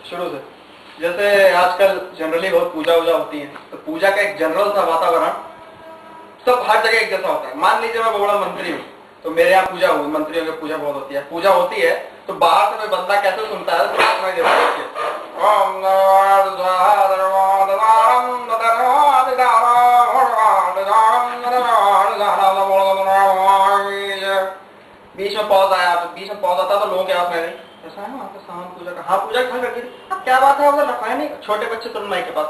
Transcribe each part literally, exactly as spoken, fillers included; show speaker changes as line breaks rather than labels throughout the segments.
शुरू से। जैसे आजकल जनरली बहुत पूजा वूजा होती है, तो पूजा का एक जनरल सा वातावरण सब हर जगह एक जैसा होता है। मान लीजिए मैं बहुत बड़ा मंत्री हूँ, तो मेरे यहाँ पूजा हुई, मंत्रियों की पूजा बहुत होती है। पूजा होती है तो बाहर से कोई बंदा कैसे सुनता है, बीच में पौधा आया, तो बीच में पौधा था तो लोगों के हाथ में ऐसा है ना, आपको सावन पूजा का, हाँ पूजा खा करके क्या बात है, उधर रखा है नहीं। छोटे बच्चे तुरंत माई के पास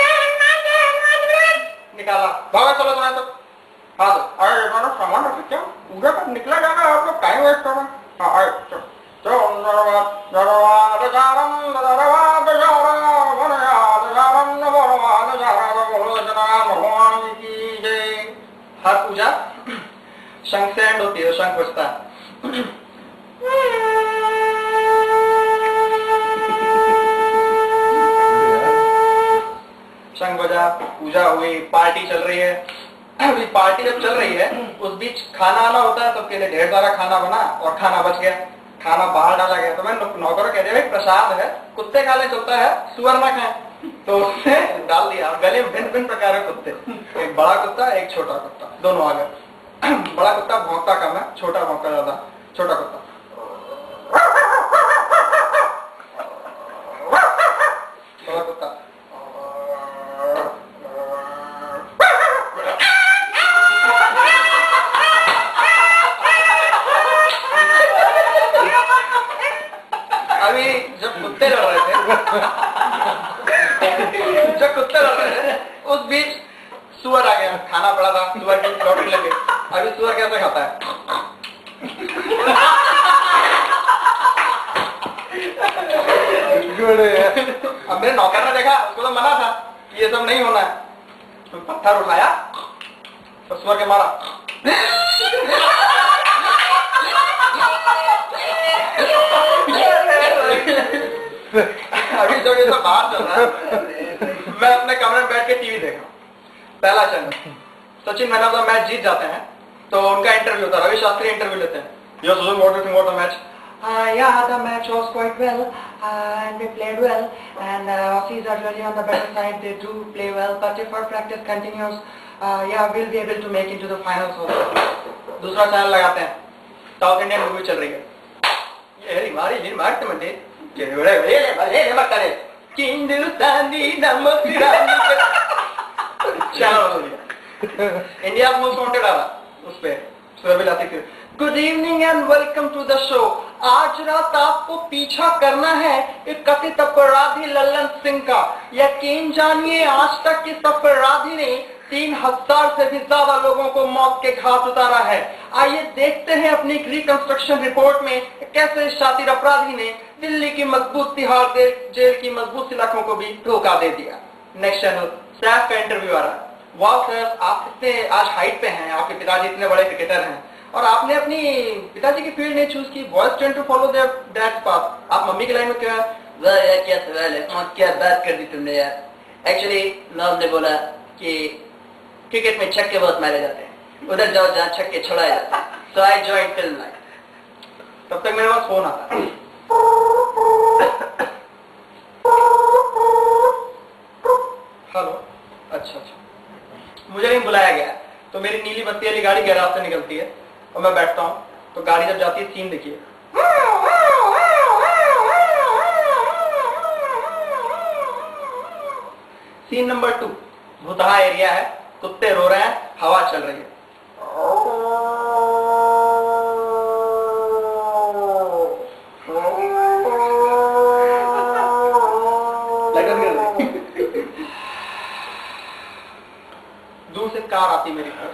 निकाला, भागा चलो तुम्हें तो हाँ तो अरे सामान रख क्या पूजा का निकला जाएगा, आप लोग टाइम वेस्ट कर रहे हैं। हाँ अरे चलो हर पूजा शंख से एंड होती है, शंख बजता है। शंख बजा, पूजा हुई, पार्टी चल रही है। अभी पार्टी जब चल रही है उस बीच खाना आना होता है, सबके लिए ढेर सारा खाना बना और खाना बच गया, खाना बाहर डाला गया। तो मैं नौकरों कह दिया प्रसाद है, कुत्ते खा ले चलता है, सुअर ना खाए, तो उसने डाल दिया। गले में भिन्न भिन्न प्रकार के कुत्ते, एक बड़ा कुत्ता एक छोटा कुत्ता, दोनों आ गए। बड़ा कुत्ता भौंकता कम है, छोटा भौंकता ज्यादा। छोटा कुत्ता बड़ा कुत्ता अभी जब कुत्ते लड़ रहे थे जब कुत्ते लड़ रहे थे उस बीच सुअर आ गया, खाना पड़ा था, सुअर की लौटने लगे। अभी सुअर कैसे खाता है अब मेरे नौकर ने देखा, उसको तो मना था कि ये सब नहीं होना है, तो पत्थर उठाया तो सुअर के मारा। अभी जब ये सब बाहर चल रहा है, मैं अपने कमरे में बैठ के टीवी देख रहा हूँ। पहला channel, Sachin man of the match जीत जाते हैं तो उनका इंटरव्यू होता है, रवि शास्त्री इंटरव्यू लेते हैं। Yo, Susan, what do you think about the match? Uh, yeah, the match was quite well, uh, and we played well, and uh, Aussies are really on the better side. They do play well, but if our practice continues, uh, yeah, we'll be able to make it to the finals also. दूसरा channel लगाते हैं, south Indian movie चल रही है। ये हमारी जिन mart Monday ये बड़े बड़े बड़े मत करे कि हिंदुस्तानी नमक चैनल इंडिया मोस्ट वांटेड आ रहा उस पे सुरभि लाती थी। Good evening and welcome to the show. आज रात आपको पीछा करना है एक कथित अपराधी लल्लन सिंह का। यकीन जानिए आज तक इस अपराधी ने तीन हजार से भी ज्यादा लोगों को मौत के घाट उतारा है। आइए देखते हैं अपनी रिकंस्ट्रक्शन रिपोर्ट में कैसे शातिर अपराधी ने दिल्ली की मजबूत तिहाड़ जेल की मजबूत सलाखों को भी धोखा दे दिया। नेक्स्ट चैनल सैफ का इंटरव्यू आ रहा है। वाह सर, आप इतने आज हाइट पे हैं, आपके पिताजी इतने बड़े क्रिकेटर हैं और आपने अपनी पिताजी की फील्ड नहीं चूज की। Boys tend to follow their dads path. आप मम्मी की लाइन में क्यों है? वाह यार क्या सवाल है, क्या बात कर दी तुमने यार। एक्चुअली मॉम ने बोला कि क्रिकेट में छक्के बहुत मारे जाते हैं, उधर जाओ जहाँ छक्के छुड़ाए जाते हैं। So I join film line. तब तक मेरे पास फोन आता है। हेलो, अच्छा अच्छा, मुझे नहीं बुलाया गया। तो मेरी नीली बत्ती वाली गाड़ी गैराज से निकलती है और मैं बैठता हूँ, तो गाड़ी जब जाती है, सीन देखिए। सीन नंबर टू, भुतहा एरिया है, कुत्ते रो रहे हैं, हवा चल रही है। दूर से कार आती मेरी तरफ,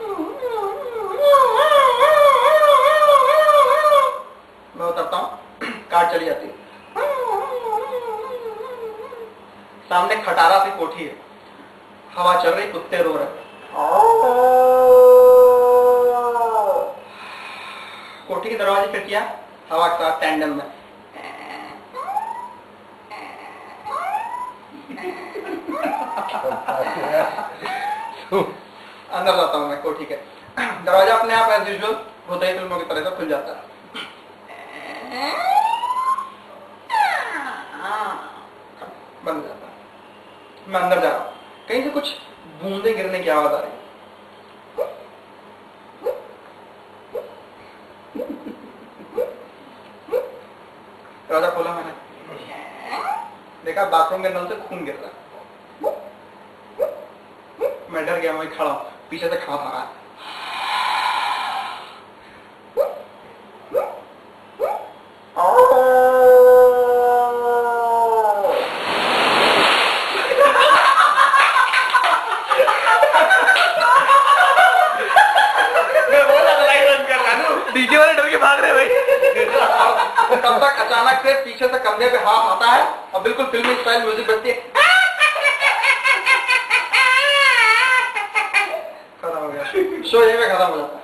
मैं उतरता हूँ, कार चली जाती है। सामने खटारा सी कोठी है, हवा चल रही, कुत्ते रो रहे। कोठी के दरवाजे खिड़कियां हवा के साथ टैंडम में। अंदर जाता हूँ मैं कोठी के, दरवाजा अपने आप एज यूजुअल भूतई फिल्मों की तरह से खुल जाता है। बंद हो जाता है। मैं अंदर जा रहा हूं, कहीं से कुछ बूंदे गिरने की आवाज आ रही है। दरवाजा खोला मैंने, देखा बाथरूम के नल से खून गिर रहा है। मैं डर गया, मैं खड़ा हूं, पीछे से खांस आ रहा है।
डीजे वाले डर के भाग रहे भाई।
तब तक अचानक से पीछे से कंधे पे हाथ आता है और बिल्कुल फिल्मी स्टाइल म्यूजिक बजती है। खत्म हो गया, शो यहीं पे खत्म हो जाता है।